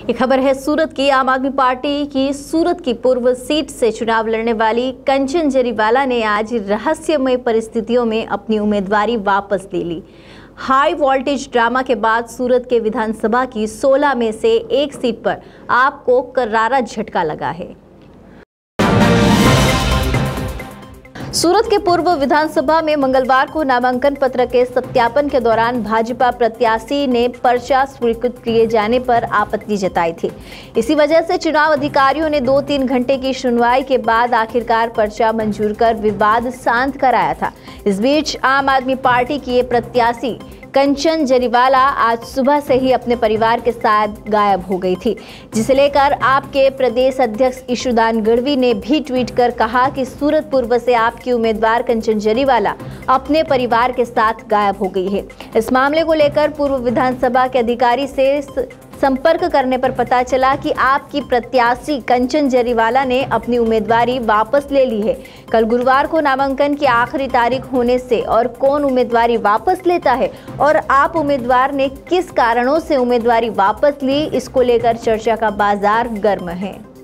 ये खबर है सूरत की। आम आदमी पार्टी की सूरत की पूर्व सीट से चुनाव लड़ने वाली कंचन जरीवाला ने आज रहस्यमय परिस्थितियों में अपनी उम्मीदवारी वापस ले ली। हाई वोल्टेज ड्रामा के बाद सूरत के विधानसभा की 16 में से एक सीट पर आपको करारा झटका लगा है। सूरत के पूर्व विधानसभा में मंगलवार को नामांकन पत्र के सत्यापन के दौरान भाजपा प्रत्याशी ने पर्चा स्वीकृत किए जाने पर आपत्ति जताई थी। इसी वजह से चुनाव अधिकारियों ने 2-3 घंटे की सुनवाई के बाद आखिरकार पर्चा मंजूर कर विवाद शांत कराया था। इस बीच आम आदमी पार्टी की ये प्रत्याशी कंचन जरीवाला आज सुबह से ही अपने परिवार के साथ गायब हो गई थी, जिसे लेकर आपके प्रदेश अध्यक्ष ईशुदान गढ़वी ने भी ट्वीट कर कहा कि सूरत पूर्व से आपकी उम्मीदवार कंचन जरीवाला अपने परिवार के साथ गायब हो गई है। इस मामले को लेकर पूर्व विधानसभा के अधिकारी से संपर्क करने पर पता चला कि आपकी प्रत्याशी कंचन जरीवाला ने अपनी उम्मीदवारी वापस ले ली है। कल गुरुवार को नामांकन की आखिरी तारीख होने से और कौन उम्मीदवारी वापस लेता है और आप उम्मीदवार ने किस कारणों से उम्मीदवारी वापस ली, इसको लेकर चर्चा का बाजार गर्म है।